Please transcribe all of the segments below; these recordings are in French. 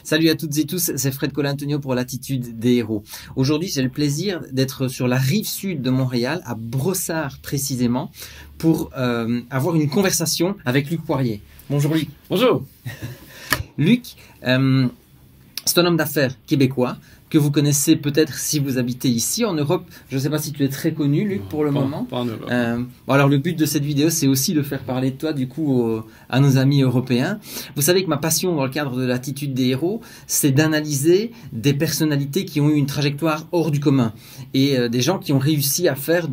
Salut à toutes et tous, c'est Fred Colantonio pour l'Attitude des héros. Aujourd'hui, j'ai le plaisir d'être sur la rive sud de Montréal, à Brossard précisément, pour avoir une conversation avec Luc Poirier. Bonjour Luc. Bonjour. Luc, c'est un homme d'affaires québécois que vous connaissez peut-être si vous habitez ici en Europe. Je ne sais pas si tu es très connu, Luc, pour le moment. Pas en Europe. Bon, alors le but de cette vidéo, c'est aussi de faire parler de toi, du coup, à nos amis européens. Vous savez que ma passion dans le cadre de l'Attitude des héros, c'est d'analyser des personnalités qui ont eu une trajectoire hors du commun et des gens qui ont réussi à faire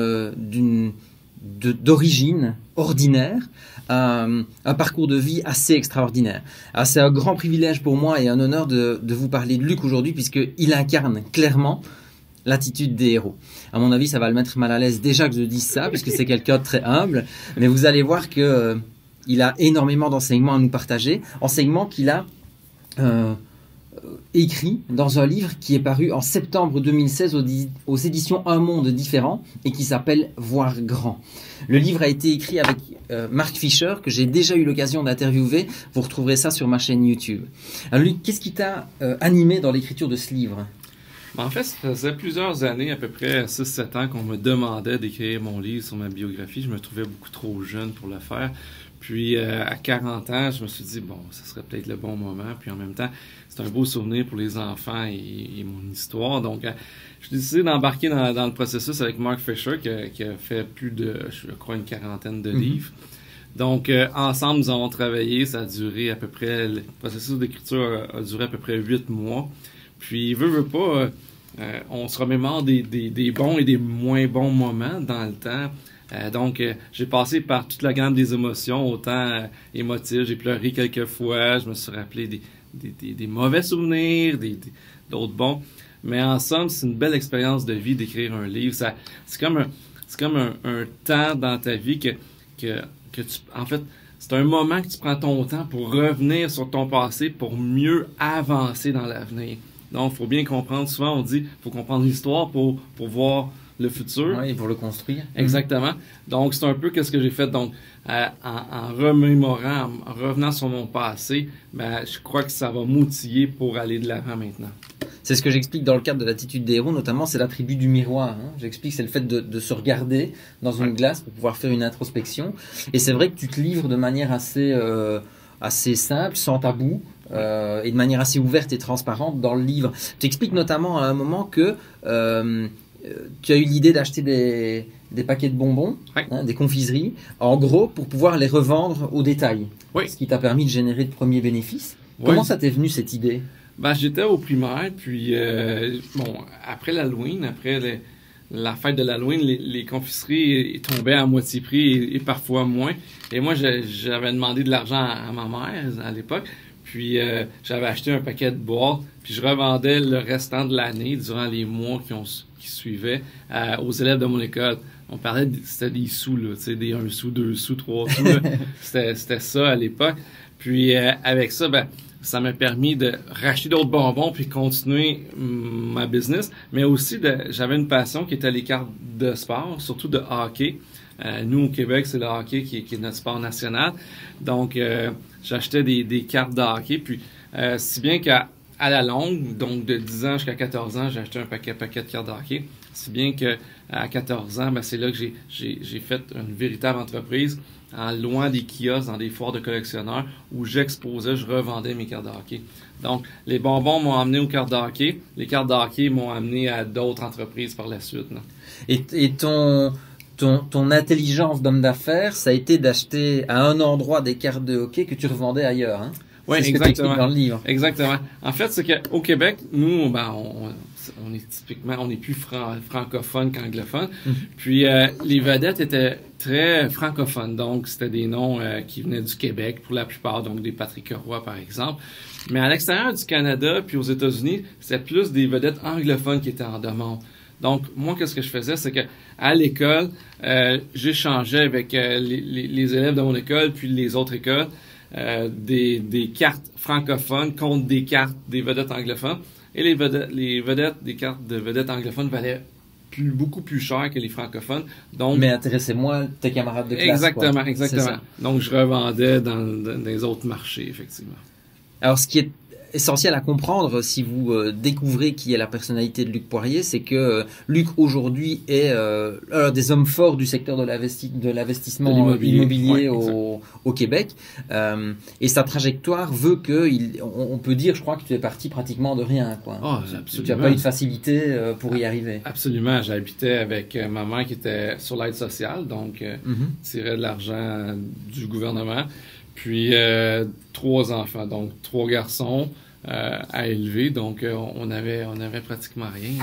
d'origine ordinaire un parcours de vie assez extraordinaire. C'est un grand privilège pour moi et un honneur de vous parler de Luc aujourd'hui, puisqu'il incarne clairement l'attitude des héros. À mon avis, ça va le mettre mal à l'aise déjà que je dise ça, puisque c'est quelqu'un de très humble, mais vous allez voir que il a énormément d'enseignements à nous partager, enseignements qu'il a écrit dans un livre qui est paru en septembre 2016 aux éditions Un Monde Différent et qui s'appelle Voir Grand. Le livre a été écrit avec Mark Fisher, que j'ai déjà eu l'occasion d'interviewer. Vous retrouverez ça sur ma chaîne YouTube. Alors Luc, qu'est-ce qui t'a animé dans l'écriture de ce livre? En fait, ça faisait plusieurs années, à peu près 6-7 ans, qu'on me demandait d'écrire mon livre sur ma biographie. Je me trouvais beaucoup trop jeune pour le faire. Puis, à 40 ans, je me suis dit, bon, ça serait peut-être le bon moment. Puis, en même temps, c'est un beau souvenir pour les enfants et mon histoire. Donc, j'ai décidé d'embarquer dans le processus avec Mark Fisher, qui a fait plus de, je crois, une quarantaine de livres. Donc, ensemble, nous avons travaillé. Ça a duré à peu près, le processus d'écriture a duré à peu près 8 mois. Puis, veut pas, on se remémore des bons et des moins bons moments dans le temps. Donc, j'ai passé par toute la gamme des émotions, autant émotives, j'ai pleuré quelques fois, je me suis rappelé des mauvais souvenirs, d'autres bons. Mais en somme, c'est une belle expérience de vie d'écrire un livre. C'est comme un temps dans ta vie que tu... En fait, c'est un moment que tu prends ton temps pour revenir sur ton passé pour mieux avancer dans l'avenir. Donc, il faut bien comprendre, souvent on dit, il faut comprendre l'histoire pour voir le futur. Oui, pour le construire. Exactement. Donc, c'est un peu ce que j'ai fait. Donc, en remémorant, en revenant sur mon passé, ben, je crois que ça va m'outiller pour aller de l'avant maintenant. C'est ce que j'explique dans le cadre de l'attitude des héros, notamment, c'est l'attribut du miroir. J'explique, c'est le fait de se regarder dans une glace pour pouvoir faire une introspection. Et c'est vrai que tu te livres de manière assez simple, sans tabou, et de manière assez ouverte et transparente dans le livre. Tu expliques notamment à un moment que tu as eu l'idée d'acheter des paquets de bonbons, des confiseries, en gros, pour pouvoir les revendre au détail. Oui. Ce qui t'a permis de générer de premiers bénéfices. Comment ça t'est venu, cette idée? Ben, j'étais au primaire, puis après l'Halloween, après la fête de l'Halloween, les confiseries tombaient à moitié prix et parfois moins. Et moi, j'avais demandé de l'argent à ma mère à l'époque. Puis j'avais acheté un paquet de boîtes, puis je revendais le restant de l'année, durant les mois qui suivaient, aux élèves de mon école. On parlait, c'était des sous, là, tu sais, des 1 sou, 2 sous, 3 sous, là. C'était ça à l'époque. Puis avec ça, ben, ça m'a permis de racheter d'autres bonbons puis continuer ma business. Mais aussi, j'avais une passion qui était les cartes de sport, surtout de hockey. Nous, au Québec, c'est le hockey qui est notre sport national. Donc, j'achetais des cartes de hockey. Puis, si bien qu'à la longue, donc de 10 ans jusqu'à 14 ans, j'ai acheté un paquet de cartes de hockey. Si bien qu'à 14 ans, ben, c'est là que j'ai fait une véritable entreprise en louant des kiosques dans des foires de collectionneurs où j'exposais, je revendais mes cartes de hockey. Donc, les bonbons m'ont amené aux cartes de hockey. Les cartes de hockey m'ont amené à d'autres entreprises par la suite. Là. Et ton intelligence d'homme d'affaires, ça a été d'acheter à un endroit des cartes de hockey que tu revendais ailleurs. Hein? Oui, exactement. Dans le livre. Exactement. En fait, c'est qu'au Québec, nous, ben, on est typiquement, on est plus francophone qu'anglophone. Puis les vedettes étaient très francophones, donc c'était des noms qui venaient du Québec pour la plupart, donc des Patrick Roy par exemple. Mais à l'extérieur du Canada puis aux États-Unis, c'était plus des vedettes anglophones qui étaient en demande. Donc, moi, qu'est-ce que je faisais, c'est que à l'école, j'échangeais avec les élèves de mon école puis les autres écoles des cartes francophones contre des cartes des vedettes anglophones. Et les vedettes des cartes de vedettes anglophones valaient beaucoup plus cher que les francophones. Donc, mais intéressez-moi tes camarades de classe. Exactement, exactement. Donc, je revendais dans les autres marchés, effectivement. Alors, ce qui est essentiel à comprendre si vous découvrez qui est la personnalité de Luc Poirier, c'est que Luc aujourd'hui est des hommes forts du secteur de l'investissement immobilier au Québec, et sa trajectoire veut que on peut dire, je crois, que tu es parti pratiquement de rien, quoi. Oh, tu n'as pas eu de facilité pour y arriver. Absolument, j'habitais avec ma mère qui était sur l'aide sociale, donc tirait de l'argent du gouvernement. Puis 3 enfants, donc 3 garçons à élever, donc on avait pratiquement rien.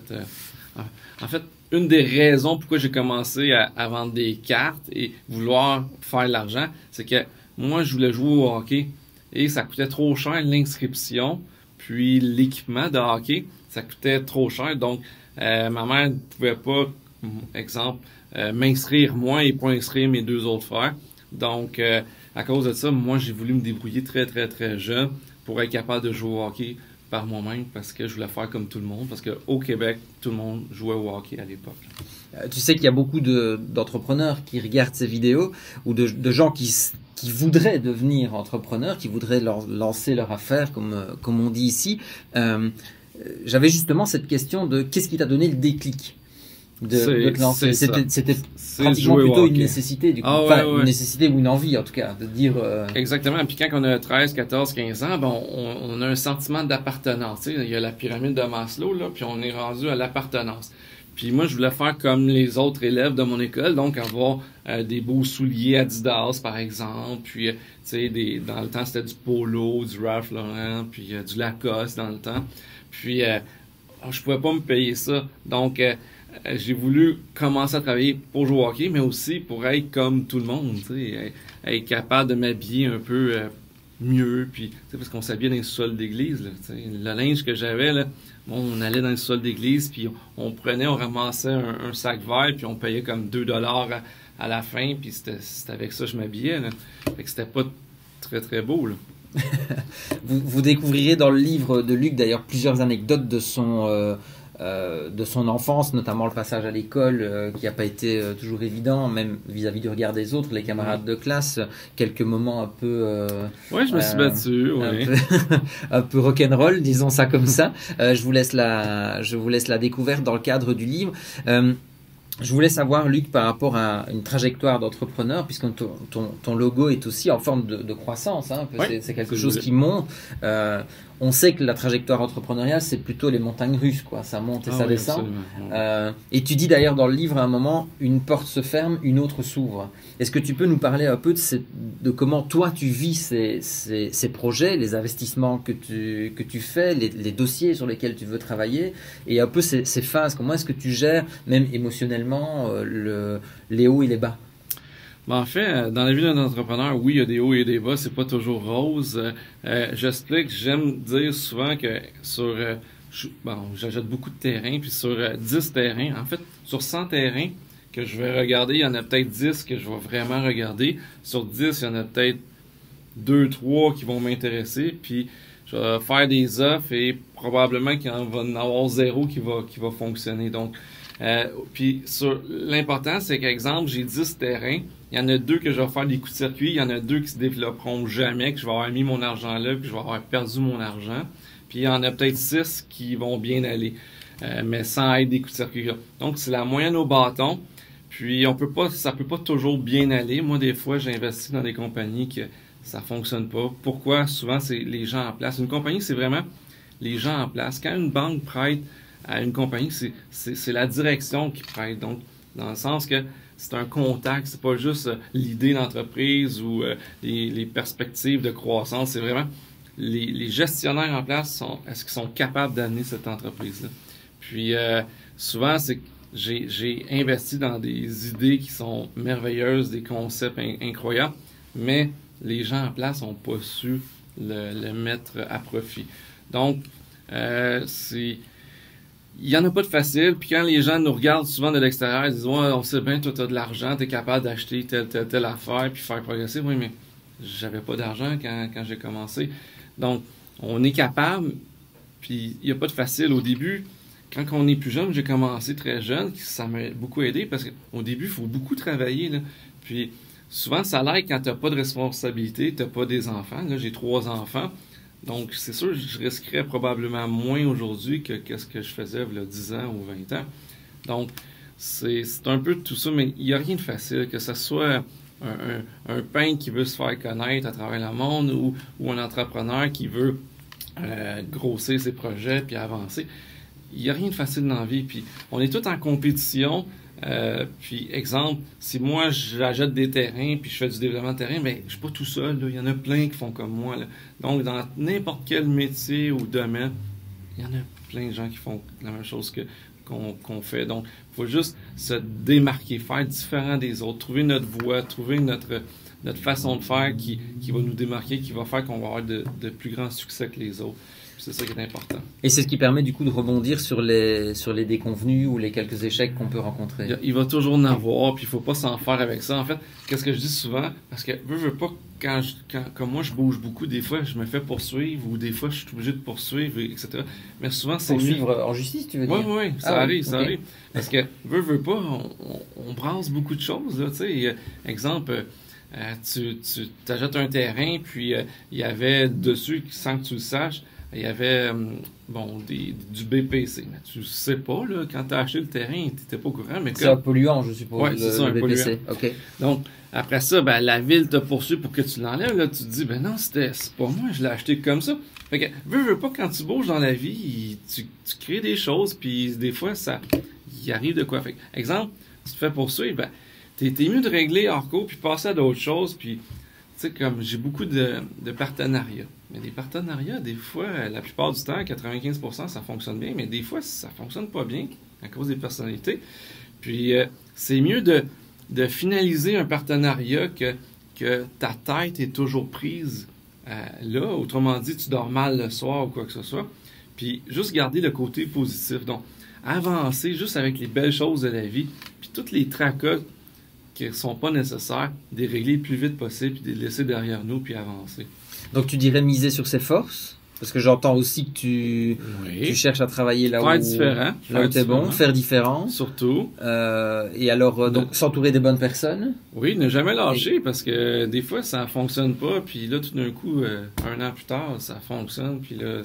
En fait, une des raisons pourquoi j'ai commencé à vendre des cartes et vouloir faire de l'argent, c'est que moi je voulais jouer au hockey et ça coûtait trop cher l'inscription, puis l'équipement de hockey, ça coûtait trop cher, donc ma mère ne pouvait pas, exemple, m'inscrire moi et pas inscrire mes 2 autres frères. Donc, à cause de ça, moi, j'ai voulu me débrouiller très, très, très jeune pour être capable de jouer au hockey par moi-même parce que je voulais faire comme tout le monde. Parce qu'au Québec, tout le monde jouait au hockey à l'époque. Tu sais qu'il y a beaucoup d'entrepreneurs qui regardent ces vidéos ou de gens qui voudraient devenir entrepreneurs, qui voudraient lancer leur affaire, comme on dit ici. J'avais justement cette question de qu'est-ce qui t'a donné le déclic de te lancer. C'était pratiquement plutôt une nécessité, du coup. Une nécessité ou une envie, en tout cas, de dire... Exactement. Puis quand on a 13, 14, 15 ans, ben on a un sentiment d'appartenance. Il y a la pyramide de Maslow, là, puis on est rendu à l'appartenance. Puis moi, je voulais faire comme les autres élèves de mon école, donc avoir des beaux souliers Adidas, par exemple. Puis, tu sais, dans le temps, c'était du Polo, du Ralph Lauren, puis du Lacoste dans le temps. Puis, je pouvais pas me payer ça. Donc, j'ai voulu commencer à travailler pour jouer au hockey, mais aussi pour être comme tout le monde, tu sais, être capable de m'habiller un peu mieux, puis, tu sais, parce qu'on s'habillait dans les sols d'église, là, tu sais, le linge que j'avais, là, bon, on allait dans les sols d'église, puis on ramassait un sac vert, puis on payait comme 2 $ à la fin, puis c'était avec ça que je m'habillais, là. Fait que c'était pas très, très beau, là. Vous découvrirez dans le livre de Luc, d'ailleurs, plusieurs anecdotes de son enfance, notamment le passage à l'école qui n'a pas été toujours évident, même vis-à-vis du regard des autres, les camarades de classe, quelques moments un peu... oui, je me suis battu, oui. Un peu rock'n'roll, disons ça comme ça. Je vous laisse la découverte dans le cadre du livre. Je voulais savoir, Luc, par rapport à une trajectoire d'entrepreneur, puisque ton logo est aussi en forme de croissance, hein, c'est quelque chose qui monte. On sait que la trajectoire entrepreneuriale, c'est plutôt les montagnes russes, quoi. Ça monte et ça descend. Et tu dis d'ailleurs dans le livre, à un moment, une porte se ferme, une autre s'ouvre. Est-ce que tu peux nous parler un peu de comment toi tu vis ces projets, les investissements que tu fais, les dossiers sur lesquels tu veux travailler, et un peu ces phases, comment est-ce que tu gères, même émotionnellement, les hauts et les bas? Ben, en fait, dans la vie d'un entrepreneur, oui, il y a des hauts et des bas, c'est pas toujours rose. J'explique, j'aime dire souvent que j'achète beaucoup de terrains, puis sur 10 terrains, en fait, sur 100 terrains que je vais regarder, il y en a peut-être 10 que je vais vraiment regarder. Sur 10, il y en a peut-être 2, 3 qui vont m'intéresser, puis je vais faire des offres et probablement qu'il y en va en avoir 0 qui va fonctionner. Donc, puis l'important, c'est qu'exemple, j'ai 10 terrains, il y en a 2 que je vais faire des coups de circuit, il y en a 2 qui se développeront jamais, que je vais avoir mis mon argent là, puis je vais avoir perdu mon argent. Puis il y en a peut-être 6 qui vont bien aller, mais sans être des coups de circuit. Donc c'est la moyenne au bâton. Puis ça peut pas toujours bien aller. Moi, des fois, j'investis dans des compagnies que ça fonctionne pas. Pourquoi? Souvent, c'est les gens en place. Une compagnie, c'est vraiment les gens en place. Quand une banque prête à une compagnie, c'est la direction qui prête. Donc, dans le sens que c'est un contact, c'est pas juste l'idée d'entreprise ou les perspectives de croissance, c'est vraiment les gestionnaires en place, est-ce qu'ils sont capables d'amener cette entreprise-là. Puis souvent, c'est que j'ai investi dans des idées qui sont merveilleuses, des concepts incroyables, mais les gens en place n'ont pas su le mettre à profit. Donc, il n'y en a pas de facile. Puis quand les gens nous regardent souvent de l'extérieur, ils disent « Ouais, on sait bien, toi, tu as de l'argent, tu es capable d'acheter telle affaire puis faire progresser. » Oui, mais j'avais pas d'argent quand j'ai commencé. Donc, on est capable, puis il n'y a pas de facile. Au début, quand on est plus jeune, j'ai commencé très jeune, ça m'a beaucoup aidé parce qu'au début, il faut beaucoup travailler, là. Puis souvent, ça l'aide quand tu n'as pas de responsabilité, tu n'as pas des enfants. Là, j'ai 3 enfants. Donc, c'est sûr, je risquerais probablement moins aujourd'hui que ce que je faisais il y a 10 ans ou 20 ans. Donc, c'est un peu tout ça, mais il n'y a rien de facile, que ce soit un peintre qui veut se faire connaître à travers le monde ou un entrepreneur qui veut grossir ses projets puis avancer. Il n'y a rien de facile dans la vie. Puis, on est tous en compétition. Puis, exemple, si moi j'achète des terrains puis je fais du développement de terrain, ben je suis pas tout seul. Là. Il y en a plein qui font comme moi. Là. Donc, dans n'importe quel métier ou domaine, il y en a plein de gens qui font la même chose qu'on fait. Donc, il faut juste se démarquer, faire différent des autres, trouver notre voie, trouver notre façon de faire qui va nous démarquer, qui va faire qu'on va avoir de plus grands succès que les autres. C'est ça qui est important. Et c'est ce qui permet du coup de rebondir sur les déconvenus ou les quelques échecs qu'on peut rencontrer. Il va toujours en avoir, puis il faut pas s'en faire avec ça. En fait, qu'est-ce que je dis souvent? Parce que veux pas, comme moi je bouge beaucoup, des fois je me fais poursuivre ou des fois je suis obligé de poursuivre, etc. Mais souvent c'est poursuivre en justice, tu veux dire? Oui, ça arrive. Parce que veux pas, on brasse beaucoup de choses. Là, tu sais, exemple, tu t'achètes un terrain, puis il y avait dessus, sans que tu le saches, il y avait du BPC. Mais tu sais pas, là, quand tu as acheté le terrain, tu n'étais pas au courant. C'est un polluant, je suppose. Oui, c'est ça, un BPC. Okay. Donc, après ça, la ville te poursuit pour que tu l'enlèves. Là, tu te dis, non, c'est pas moi, je l'ai acheté comme ça. Fait que, veux pas, quand tu bouges dans la vie, tu crées des choses, puis des fois, il arrive de quoi. Fait que, exemple, tu te fais poursuivre, t'es mieux de régler hors cours, puis passer à d'autres choses, puis tu sais, comme j'ai beaucoup de partenariats. Mais des partenariats, des fois, la plupart du temps, 95%, ça fonctionne bien, mais des fois, ça fonctionne pas bien à cause des personnalités. Puis, c'est mieux de finaliser un partenariat que ta tête est toujours prise là. Autrement dit, tu dors mal le soir ou quoi que ce soit. Puis, juste garder le côté positif. Donc, avancer juste avec les belles choses de la vie. Puis, toutes les tracas qui ne sont pas nécessaires, de les régler le plus vite possible, puis de les laisser derrière nous, puis avancer. Donc tu dirais miser sur ses forces? Parce que j'entends aussi que tu cherches à travailler là où tu es bon, faire différent. Surtout. Et alors, donc s'entourer des bonnes personnes? Oui, ne jamais lâcher, parce que des fois, ça ne fonctionne pas, puis là, tout d'un coup, un an plus tard, ça fonctionne, puis là,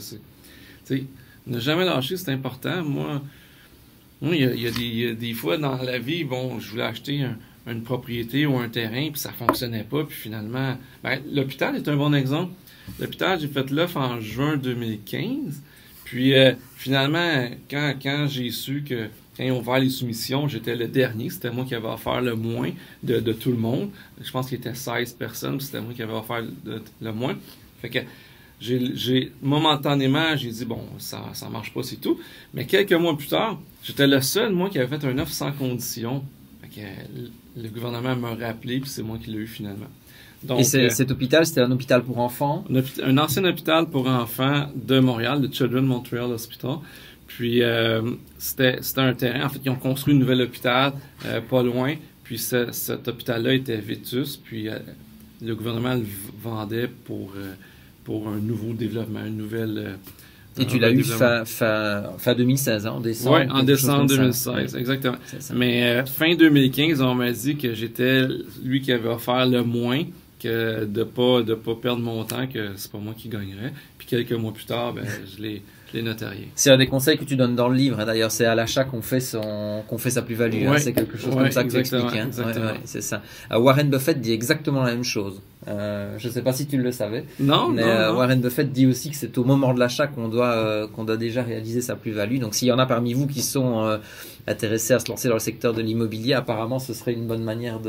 ne jamais lâcher, c'est important. Moi, il y a des fois dans la vie, je voulais acheter une propriété ou un terrain, puis ça fonctionnait pas, puis finalement... l'hôpital est un bon exemple. L'hôpital, j'ai fait l'offre en juin 2015, puis finalement, quand j'ai su que quand ils ont ouvert les soumissions, j'étais le dernier, c'était moi qui avais offert le moins de tout le monde. Je pense qu'il y était 16 personnes, puis c'était moi qui avais offert le moins. Fait que momentanément, j'ai dit, ça marche pas, c'est tout. Mais quelques mois plus tard, j'étais le seul, moi, qui avait fait une offre sans condition. Fait que le gouvernement m'a rappelé, puis c'est moi qui l'ai eu finalement. Donc, et cet hôpital, c'était un hôpital pour enfants? Un ancien hôpital pour enfants de Montréal, le Children's Montreal Hospital. Puis, c'était un terrain. En fait, ils ont construit un nouvel hôpital pas loin. Puis, cet hôpital-là était vétus. Puis, le gouvernement le vendait pour un nouveau développement, une nouvelle... Et tu l'as eu fin 2016, en décembre? Oui, en décembre 2016, exactement. Mais fin 2015, on m'a dit que j'étais lui qui avait offert le moins, que de pas perdre mon temps, que c'est pas moi qui gagnerais. Puis quelques mois plus tard, je l'ai notarié. C'est un des conseils que tu donnes dans le livre, hein. D'ailleurs, c'est à l'achat qu'on fait sa plus-value. Hein. C'est quelque chose comme ça que tu expliques. Hein. Exactement. C'est ça. Warren Buffett dit exactement la même chose. Je ne sais pas si tu le savais. Non. Warren Buffett dit aussi que c'est au moment de l'achat qu'on doit déjà réaliser sa plus-value. Donc, s'il y en a parmi vous qui sont intéressés à se lancer dans le secteur de l'immobilier, apparemment, ce serait une bonne manière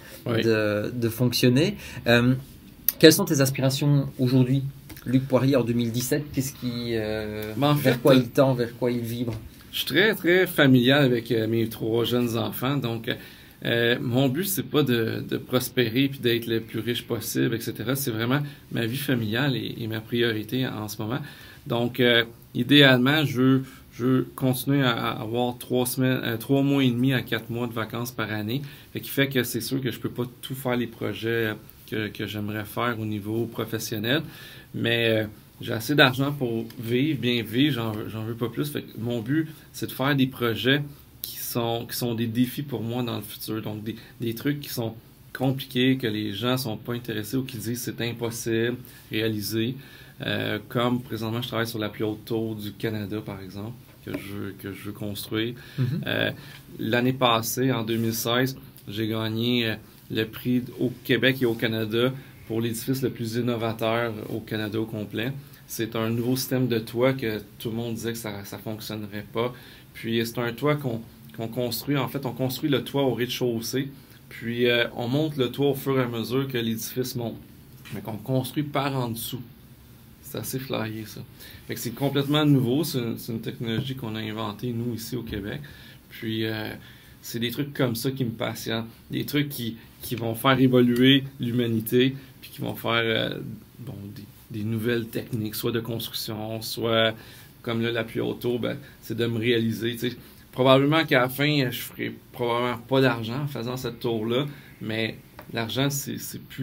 de fonctionner. Quelles sont tes aspirations aujourd'hui? Luc Poirier en 2017, qu'est-ce qui vers quoi il tend, vers quoi il vibre? Je suis très très familial avec mes 3 jeunes enfants, donc mon but c'est pas de prospérer puis d'être le plus riche possible, etc. C'est vraiment ma vie familiale et ma priorité en ce moment. Donc idéalement, je veux continuer à avoir 3 mois et demi à 4 mois de vacances par année, ce qui fait que c'est sûr que je peux pas tout faire les projets que j'aimerais faire au niveau professionnel. Mais j'ai assez d'argent pour bien vivre, j'en veux pas plus. Fait que mon but, c'est de faire des projets qui sont des défis pour moi dans le futur. Donc, des trucs qui sont compliqués, que les gens sont pas intéressés ou qui disent c'est impossible, réaliser. Comme présentement, je travaille sur la plus haute tour du Canada, par exemple, que je veux construire. L'année passée, en 2016, j'ai gagné le prix au Québec et au Canada pour l'édifice le plus innovateur au Canada au complet. C'est un nouveau système de toit que tout le monde disait que ça ne fonctionnerait pas. Puis c'est un toit qu'on construit. En fait, on construit le toit au rez-de-chaussée. Puis on monte le toit au fur et à mesure que l'édifice monte. Mais qu'on construit par en dessous. C'est assez flyé, ça. Fait que c'est complètement nouveau. C'est une technologie qu'on a inventée, nous, ici au Québec. Puis c'est des trucs comme ça qui me passionnent. Des trucs qui vont faire évoluer l'humanité, puis qui vont faire des nouvelles techniques, soit de construction, soit, comme là, la plus haute tour, c'est de me réaliser. T'sais. Probablement qu'à la fin, je ferai probablement pas d'argent en faisant cette tour-là, mais l'argent, ça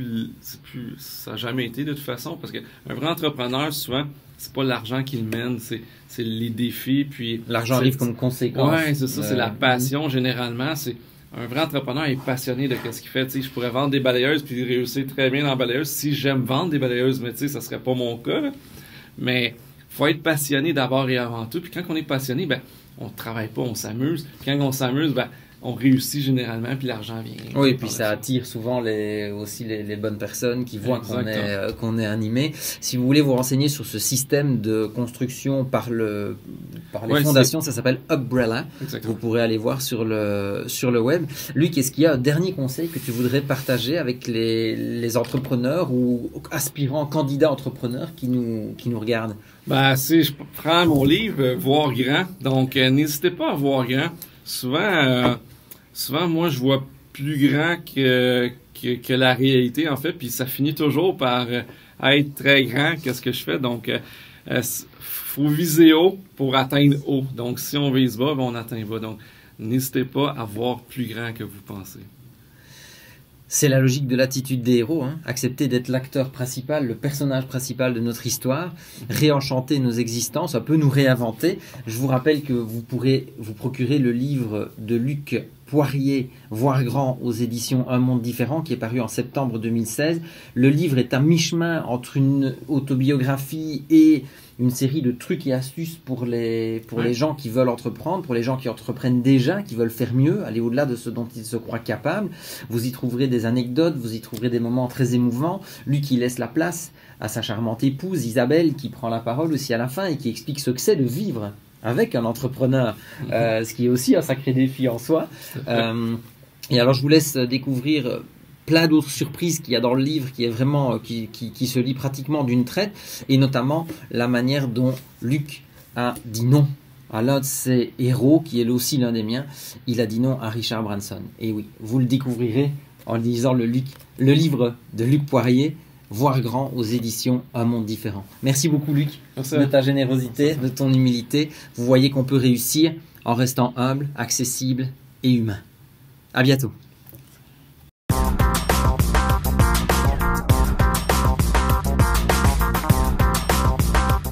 n'a jamais été de toute façon, parce qu'un vrai entrepreneur, souvent, c'est pas l'argent qui le mène, c'est les défis, puis... L'argent arrive comme conséquence. Ouais, c'est ça, c'est la passion, généralement, c'est... Un vrai entrepreneur est passionné de ce qu'il fait. T'sais, je pourrais vendre des balayeuses puis réussir très bien dans la balayeuse si j'aime vendre des balayeuses, mais ça serait pas mon cas. Là. Mais faut être passionné d'abord et avant tout. Puis quand on est passionné, on travaille pas, on s'amuse. Puis quand on s'amuse, on réussit généralement, puis l'argent vient. Oui, et puis ça attire souvent aussi les bonnes personnes qui voient qu'on est animé. Si vous voulez vous renseigner sur ce système de construction par les fondations, ça s'appelle Upbrella. Exactement. Vous pourrez aller voir sur le web. Luc, est-ce qu'il y a un dernier conseil que tu voudrais partager avec les entrepreneurs ou aspirants candidats entrepreneurs qui nous regardent? Si je prends mon livre, Voir grand, donc n'hésitez pas à voir grand. Souvent, moi, je vois plus grand que la réalité, en fait, puis ça finit toujours par être très grand qu'est-ce que je fais. Donc, faut viser haut pour atteindre haut. Donc, si on vise bas, on atteint bas. Donc, n'hésitez pas à voir plus grand que vous pensez. C'est la logique de l'attitude des héros, hein. Accepter d'être l'acteur principal, le personnage principal de notre histoire, réenchanter nos existences, un peu nous réinventer. Je vous rappelle que vous pourrez vous procurer le livre de Luc Poirier, Voir grand, aux éditions Un monde différent, qui est paru en septembre 2016. Le livre est à mi-chemin entre une autobiographie et une série de trucs et astuces pour les gens qui veulent entreprendre, pour les gens qui entreprennent déjà, qui veulent faire mieux, aller au-delà de ce dont ils se croient capables. Vous y trouverez des anecdotes, vous y trouverez des moments très émouvants. Lui qui laisse la place à sa charmante épouse Isabelle, qui prend la parole aussi à la fin et qui explique ce que c'est de vivre avec un entrepreneur, ce qui est aussi un sacré défi en soi. Et alors je vous laisse découvrir plein d'autres surprises qu'il y a dans le livre qui est vraiment qui se lit pratiquement d'une traite, et notamment la manière dont Luc a dit non à l'un de ses héros, qui est aussi l'un des miens. Il a dit non à Richard Branson. Et oui, vous le découvrirez en lisant le livre de Luc Poirier, Voir grand, aux éditions Un monde différent. Merci beaucoup Luc. Merci. De ta générosité, de ton humilité. Vous voyez qu'on peut réussir en restant humble, accessible et humain. À bientôt.